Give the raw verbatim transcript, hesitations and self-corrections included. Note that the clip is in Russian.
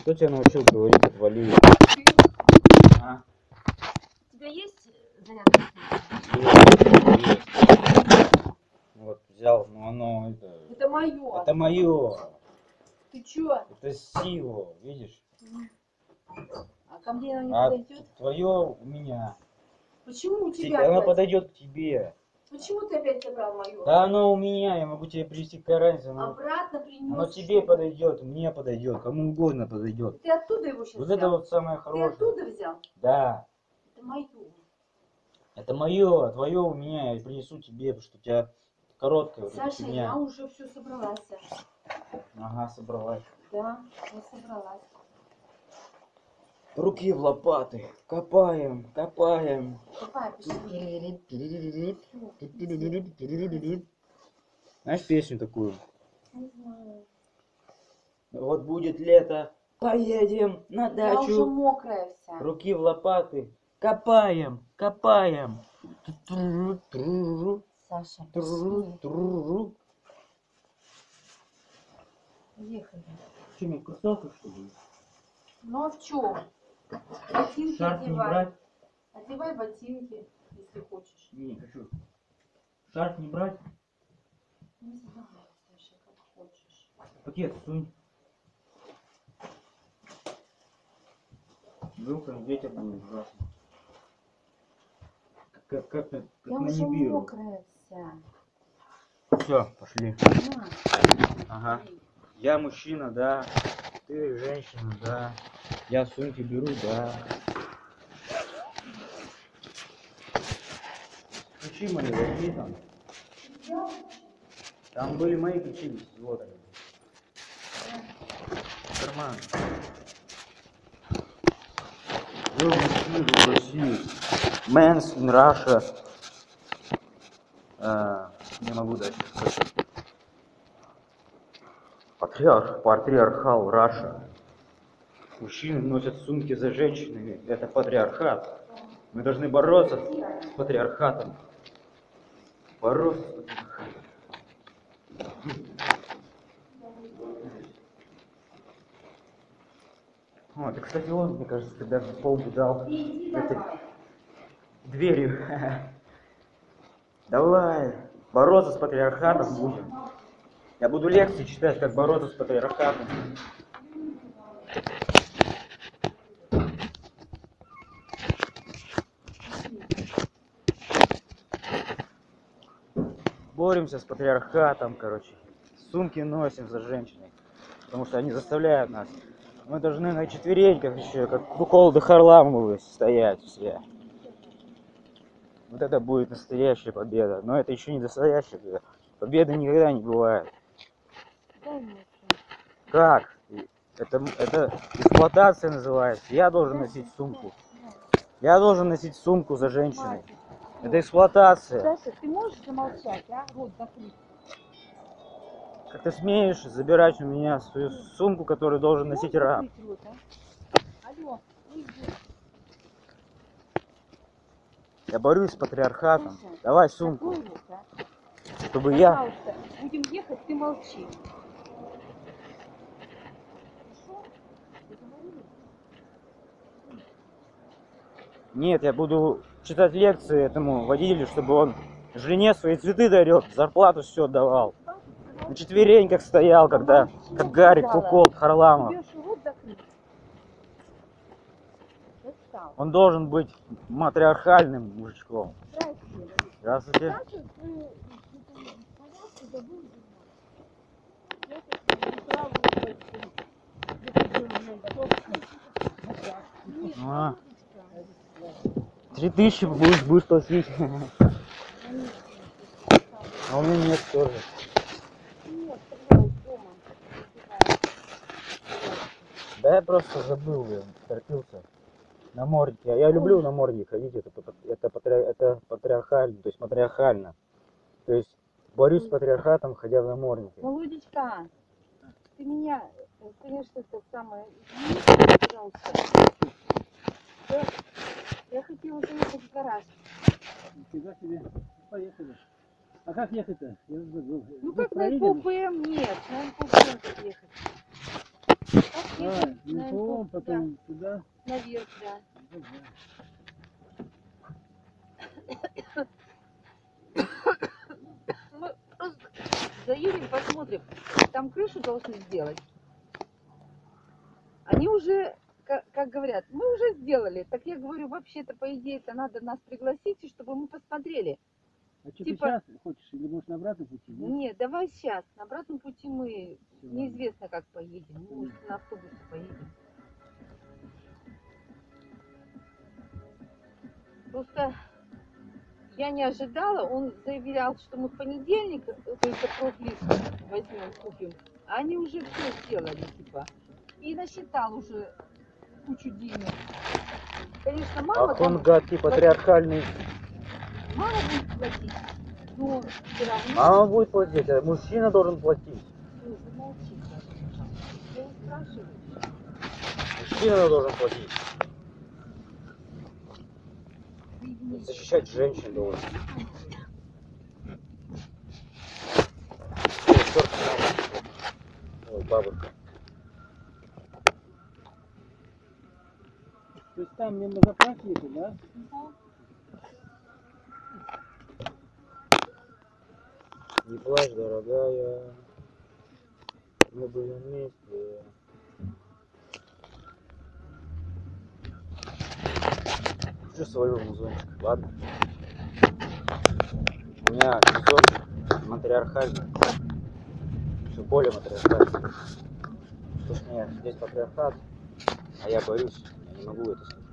Кто тебя научил говорить «отвали»? А? У тебя есть зарядка? Вот, взял, но оно это... Это мое. Это мое. Ты чё? Это сила, видишь? А ко мне оно не А подойдет? твое у меня. Почему у Тебе, тебя оно опять? подойдет к тебе. Почему ты опять забрал мое? Да оно у меня, я могу тебе привезти к разнице. Оно, Обратно принес. оно тебе подойдет, мне подойдет, кому угодно подойдет. Ты оттуда его сейчас Вот взял? это вот самое Ты хорошее. оттуда взял? Да. Это мое. Это мое, твое у меня, я принесу тебе, потому что у тебя короткая вот эта Саша, фигня. я уже все собралась, Саша. Ага, собралась. Да, я собралась. Руки в лопаты. Копаем, копаем. Копай, пошли. Знаешь песню такую? Не знаю. Вот будет лето, поедем на Я уже дачу. мокрая вся. Руки в лопаты. Копаем, копаем. Саша, пошли. Ехали. Что, мне кусалка, что ли? Ну а в чем? Ботинки Шарф не одевай. брать? Одевай ботинки, если хочешь. Не, не хочу. Шарф не брать? Не знаю, Саша, как хочешь. Пакет сунь. Вдруг ветер будет ужасно. Как, как, как, как Я на уже Нибиру. мокрая вся. Все, пошли. На. Ага. Я мужчина, да. Ты женщина, да. Я сумки беру, да. Ключи мои возьми там. Там были мои ключи. Вот они. Карман. Вы мужчины в России. Men's in Russia. А, не могу дальше сказать. Патриарх, патриархал Раша. Мужчины носят сумки за женщинами. Это патриархат. Мы должны бороться с патриархатом. Бороться с патриархатом. Вот, и, кстати, он, мне кажется, когда в пол дал этой дверью. Давай, бороться с патриархатом будем. Я буду лекции читать, как бороться с патриархатом. Боремся с патриархатом, короче. Сумки носим за женщиной, потому что они заставляют нас. Мы должны на четвереньках еще, как куколды Харламовы, стоять все. Вот это будет настоящая победа. Но это еще не настоящая победа. Победы никогда не бывает. Как? Это, это эксплуатация называется. Я должен носить сумку. Я должен носить сумку за женщиной. Это эксплуатация. Саша, ты можешь замолчать, а? Рот закрыть. Как ты смеешь забирать у меня свою сумку, которую должен носить раб? Рот, а? Алло, уйди. Я борюсь с патриархатом. Саша, давай сумку. Рот, а? Чтобы я... Пожалуйста, будем ехать, ты молчи. Нет, я буду читать лекции этому водителю, чтобы он жене свои цветы дарил, зарплату все отдавал. На четвереньках стоял, когда, как Гарик Куколд Харламов. Он должен быть матриархальным мужичком. Здравствуйте. А, три тысячи будешь, будешь платить. А у меня нет тоже. Да я просто забыл, я торопился. Намордники. Я люблю намордники ходить, это, это, патри, это патриархально, то есть матриархально. То есть борюсь с патриархатом, ходя в наморднике. Володечка, ты меня, конечно, это самое, извини, пожалуйста. Я, я хотела заехать в гараж. Нифига себе. Поехали. А как ехать-то? Я забыл. Ну Здесь как на проедем? ППМ? Нет, на ППМ как ехать. Как поедем А, на МФО, МФО, потом туда. да, наверх, да. Ну, да. Мы просто заедем, посмотрим. Там крышу должны сделать. Они уже, как, как говорят, мы уже сделали. Так я говорю, вообще-то, по идее, это надо нас пригласить, и чтобы мы посмотрели. А что Типа- ты сейчас хочешь? Или может на обратном пути? Нет? Нет, давай сейчас. На обратном пути мы Всё, неизвестно, как поедем. Мы, может, Понятно. на автобусе поедем. Просто я не ожидала. Он заявлял, что мы в понедельник только профлист возьмем, купим. А они уже все сделали, типа. И насчитал уже кучу денег. Конечно, мало Ах, он там гадкий, патриархальный. мало будет платить, но все равно... А он будет платить, а мужчина должен платить. Ой, замолчи, пожалуйста. Я не спрашиваю. Мужчина должен платить. Ты извини. Защищать женщин должен. Ой, чёрт, ой, бабушка. То есть там мимо заправки ехать, да? Не плачь, дорогая. Мы были вместе. Включу свою музончик, ладно? У меня сезон матриархальный. Еще более матриархальный. Потому что у меня здесь патриархат, а я боюсь, я не могу это сказать.